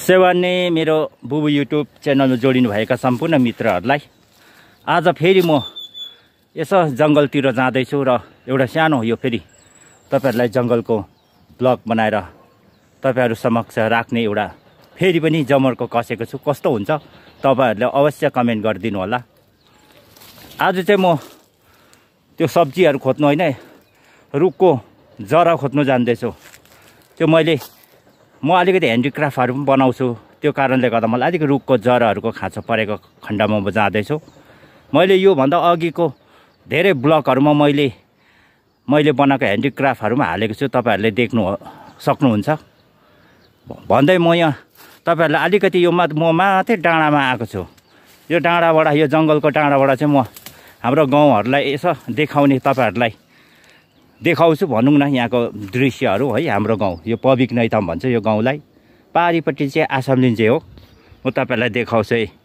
सेवान्ने मेरो बुबु युट्युब च्यानलमा जोडिनु भएका सम्पूर्ण मित्रहरूलाई आज फेरि म यसो जङ्गलतिर जाँदैछु र एउटा सानो यो फेरि तपाईहरुलाई जङ्गलको ब्लग बनाएर तपाईहरु समक्ष राख्ने एउटा फेरि पनि जमर्को कसेको छु। कस्तो हुन्छ तपाईहरुले अवश्य कमेन्ट गरिदिनु होला। आज चाहिँ म त्यो सब्जीहरु खोज्नु हैन, रुखको जरा खोज्नु जान्दैछु। त्यो म अलिकति ह्यान्डिक्राफ्टहरु पनि बनाउँछु, त्यो कारणले गर्दा मलाई अलिकति रुखको जराहरुको खाँचो परेको खण्डमा म जाँदैछु। मैले यो भन्दा अघिको धेरै ब्लगहरुमा मैले बनाएको ह्यान्डिक्राफ्टहरुमा हालेको छु, तपाईहरुले देख्नु सक्नुहुन्छ। भन्दै म यहाँ तपाईहरुलाई अलिकति यो म माथि डाँडामा आएको छु। यो डाँडाबाट, यो जंगलको डाँडाबाट चाहिँ म हाम्रो गाउँहरुलाई यसो देखाउने, तपाईहरुलाई देखाउँछु भनौं न। यहाँको दृश्यहरु है, हाम्रो गाउँ यो पबिक नैतम भन्छ यो गाउँलाई। पारीपट्टि चाहिँ आसामलिन चाहिँ हो। म तपाईहरुलाई देखाउँछु है।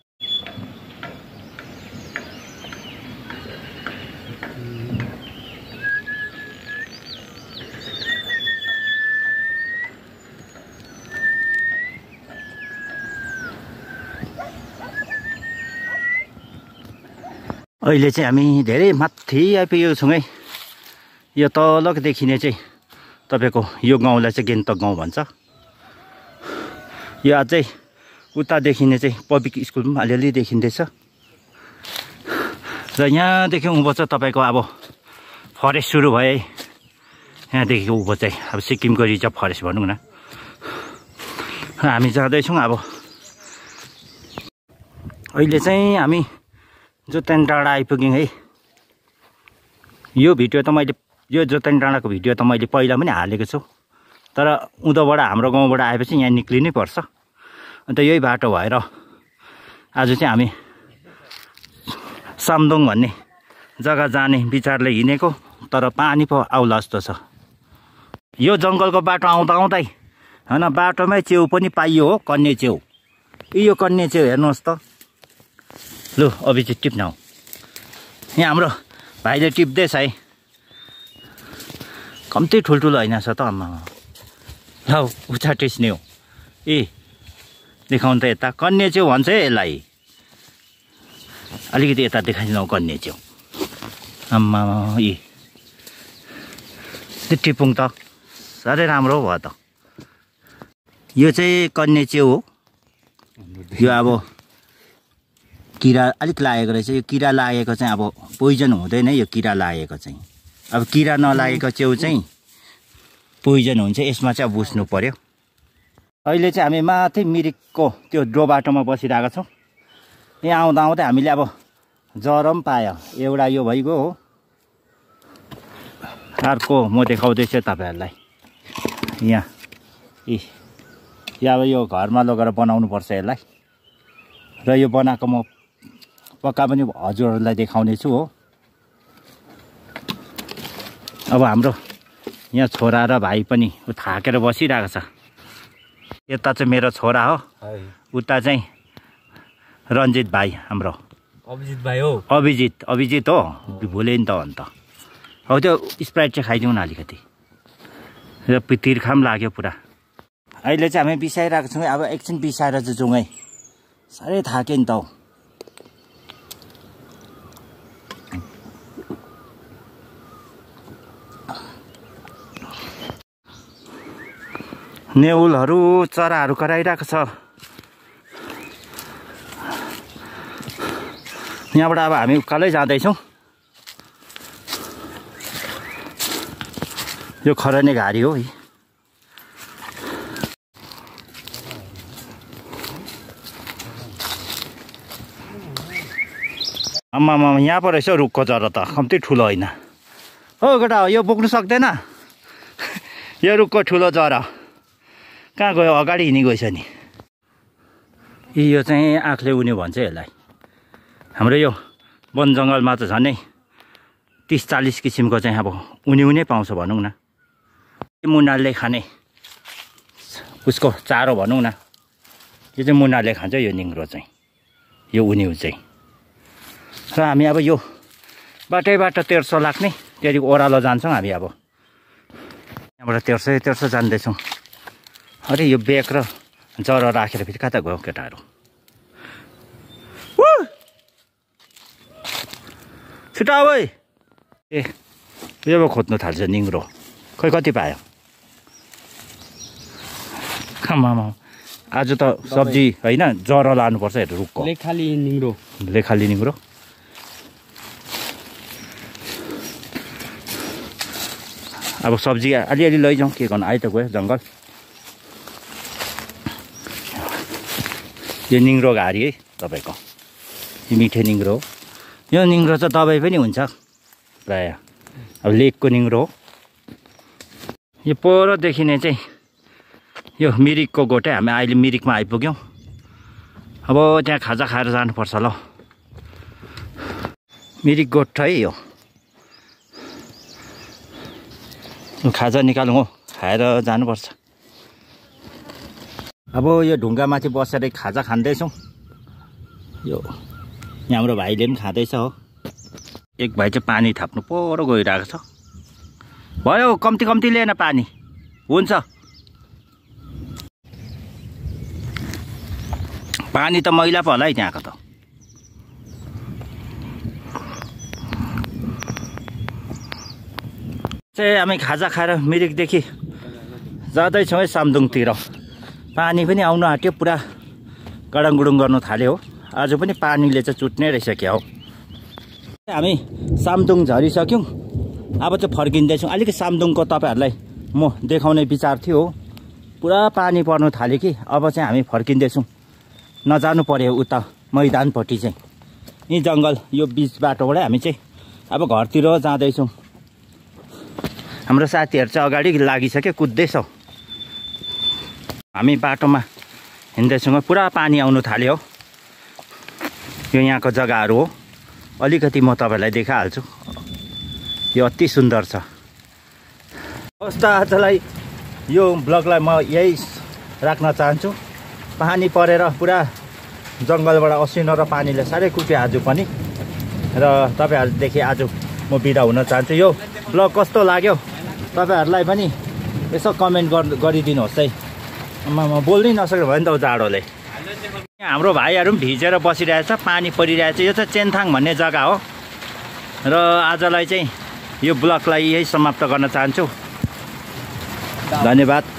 अहिले चाहिँ हामी धेरै माथि आइपुगेको छौँ है। यो तलको देखिने चाहिँ तपाईको यो गाउँलाई चाहिँ गेन्तक गाउँ भन्छ। यो अझै उता देखिने चाहिँ पब्लिक स्कुल पनि अलिअलि देखिँदैछ। र यहाँदेखि उँभो चाहिँ तपाईको अब फरेस्ट सुरु भयो है। यहाँदेखि उँभो चाहिँ अब सिक्किमको रिजर्भ फरेस्ट भनौँ न। हामी जाँदैछौँ अब। अहिले चाहिँ हामी जोतेन डाँडा आइपुग्यौँ है। यो भिडियो त मैले, यो जोतेन डाँडाको भिडियो त मैले पहिला पनि हालेको छु, तर उँधोबाट हाम्रो गाउँबाट आएपछि यहाँ निक्लिनै पर्छ। अन्त यही बाटो भएर आज चाहिँ हामी सामदोङ भन्ने जग्गा जाने विचारले हिँडेको, तर पानी पो आउला जस्तो छ। यो जङ्गलको बाटो आउँदा आउँदै हैन, बाटोमै च्याउ पनि पाइयो हो, कन्ने च्याउ। यो कन्ने च्याउ हेर्नुहोस् त। लु अभिजित टिप्न हौ। यहाँ हाम्रो भाइले टिप्दैछ है। कम्ती ठुल्ठुलो होइन छ त अम्मा। ल उता टिस्ने हो। देखाउनु त यता कन्या च्याउ भन्छ है यसलाई। अलिकति यता देखाइदिनु कन्या च्याउ। आम्मा टिपुङ त साह्रै राम्रो भयो त। यो चाहिँ कन्या च्याउ हो। यो अब किरा अलिक लागेको रहेछ। यो किरा लागेको चाहिँ अब पोइजन हुँदैन। यो किरा लागेको चाहिँ, अब किरा नलागेको च्याउ चाहिँ पोइजन हुन्छ। यसमा चाहिँ अब बुझ्नु पर्यो। अहिले चाहिँ हामी माथि मिरिकको त्यो डो बाटोमा बसिरहेको छौँ। यहाँ आउँदा आउँदै हामीले अब जरा पनि पायो एउटा। यो भइगयो हो। अर्को म देखाउँदैछु तपाईहरुलाई। यहाँ अब यो घरमा लगेर बनाउनु पर्छ यसलाई। र यो बनाएको म पक्का पनि हजुरहरूलाई देखाउने छु हो। अब हाम्रो यहाँ छोरा र भाइ पनि थाकेर बसिरहेको छ। यता चाहिँ मेरो छोरा हो, उता चाहिँ रञ्जित भाइ हाम्रो। अभिजित भाइ हो। अभिजित हो, भुले नि त अन्त। हो त्यो स्प्राइट चाहिँ खाइदिउँ न अलिकति। र तिर्खा पनि लाग्यो पुरा। अहिले चाहिँ हामी बिसाइरहेको छौँ। अब एकछिन बिसाएर चाहिँ जाउँ है। साह्रै थाक्यो नि त हौ। नेउलहरू चराहरू कराइरहेको छ। यहाँबाट अब हामी उकालै जाँदैछौँ। यो खरने घारी हो है। आम्मामा यहाँ पो रहेछ रुखको जरा त, कम्ती ठुलो होइन हो केटा। यो बोक्नु सक्दैन यो रुखको ठुलो जरा। कहाँ गयो? अगाडि हिँडी गएछ नि। यो चाहिँ आँखले उन्यो भन्छ यसलाई। हाम्रो यो वन जङ्गलमा त झन् 30-40 किसिमको चाहिँ अब उनी पाउँछ भनौँ न। मुनाले खाने उसको चारो भनौँ न। यो चाहिँ मुनाले खान्छ यो निङ्ग्रो चाहिँ, यो उन्यु चाहिँ। र हामी अब यो बाटैबाट तेर्सो लाग्ने, त्यहाँदेखि ओह्रालो जान्छौँ हामी। अब यहाँबाट तेर्सो जाँदैछौँ। अरे यो ब्याग र जरा राखेर फेरि कता गयो केटाहरू? छिटो आऊ है। ए यो खोज्नु थाल्छ निङ्ग्रो। खै कति पायो? आमामा आज त सब्जी होइन जरा लानुपर्छ हेर रुखको। लेखाली निङ्ग्रो। लेखाली निङ्ग्रो। अब सब्जी अलिअलि लैजाउँ, के गर्नु, आइ त गयो जङ्गल। यो निङ्ग्रो घारी है तपाईँको, यो मिठे निङ्ग्रो हो। यो निङ्ग्रो चाहिँ दबाई पनि हुन्छ प्रायः, अब लेकको निङ्ग्रो हो। यो पर देखिने चाहिँ यो मिरिकको गोठै। हामी अहिले मिरिकमा आइपुग्यौँ। अब त्यहाँ खाजा खाएर जानुपर्छ ल। मिरिक गोठ है यो। खाजा निकालौँ हो, खाएर जानुपर्छ। अब यो ढुङ्गामाथि बसेर खाजा खाँदैछौँ। यो यहाँ हाम्रो भाइले पनि खाँदैछ हो। एक भाइ चाहिँ पानी थाप्नु पर गइरहेको छ। भयो कम्ती कम्ती लिएन पानी हुन्छ। पानी त मैला पो होला है त्यहाँको त। चाहिँ हामी खाजा खाएर मिरिकदेखि जाँदैछौँ है सामदुङतिर। पानी पनि आउनु आँट्यो, पुरा गडाङगुडुङ गर्नु थाल्यो हो। आज पनि पानीले चाहिँ चुट्ने रहेछ क्या हो। हामी सामदुङ झरिसक्यौँ। अब चाहिँ फर्किँदैछौँ। अलिकति सामदुङको तपाईँहरूलाई म देखाउने विचार थियो हो। पुरा पानी पर्नु थाल्यो कि अब चाहिँ हामी फर्किँदैछौँ। नजानु पर्यो उता मैदानपट्टि चाहिँ। यी जङ्गल यो बिच बाटोबाटै हामी चाहिँ अब घरतिर जाँदैछौँ। हाम्रो साथीहरू चाहिँ अगाडि लागिसक्यो, कुद्दैछ। हामी बाटोमा हिँड्दैछौँ। पुरा पानी आउनु थाल्यो हो। यो यहाँको जग्गाहरू हो। अलिकति म तपाईँलाई देखाइहाल्छु। यो अति सुन्दर छ। हवस् त आजलाई यो ब्लगलाई म यही राख्न चाहन्छु। पानी परेर पुरा जङ्गलबाट असिनो र पानीले साह्रै कुट्यो आज पनि। र तपाईँहरूदेखि आज म बिदा हुन चाहन्छु। यो ब्लग कस्तो लाग्यो तपाईँहरूलाई पनि यसो कमेन्ट गरिदिनुहोस् है। म बोल्नै नसक्यो भने त जाडोले। हाम्रो भाइहरू पनि भिजेर बसिरहेछ, पानी परिरहेछ। यो चाहिँ चेन्थाङ भन्ने जग्गा हो। र आजलाई चाहिँ यो ब्लगलाई यही समाप्त गर्न चाहन्छु। धन्यवाद।